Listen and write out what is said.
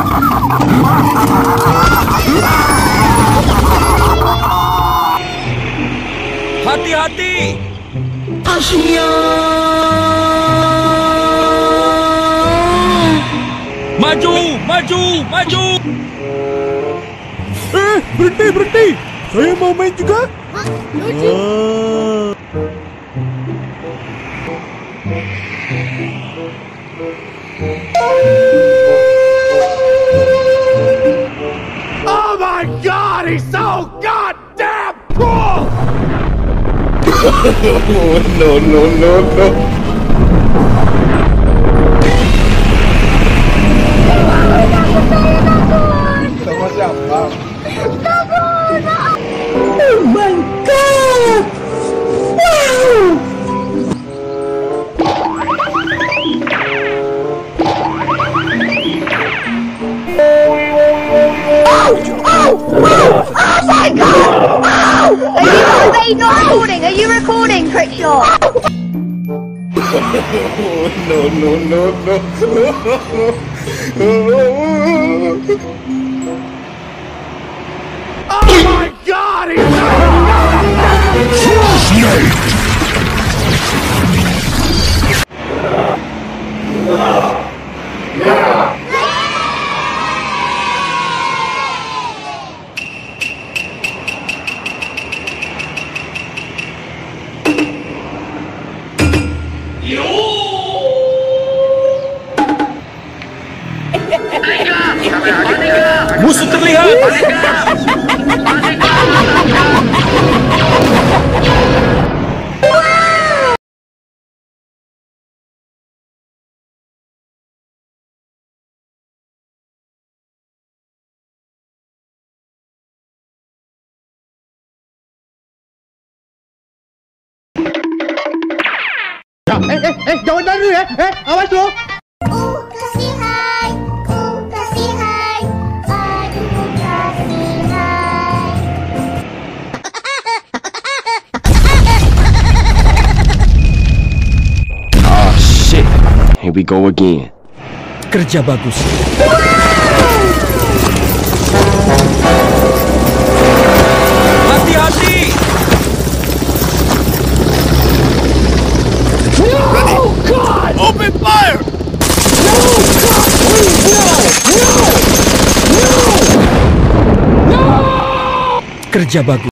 Hati-hati! Asia! Maju! Maju! Maju! Berhenti, berhenti! Saya mau main juga. Lucu. Oh my God, he's so goddamn cool! No, no, no, no. Sama siapa? Oh my God! Wow! Oh my God! Are you not recording? Are you recording, Crickshaw? No, no, no, no. Oh my God! Musuh terlihat! Jangan lari ya. Awas lu. Kasihan, kasihan, aduh kasihan. Ah, shit. Here we go again. Kerja bagus. Hati-hati! Oh God! Open fire! No! God! Please, no! No! No! Kerja bagus.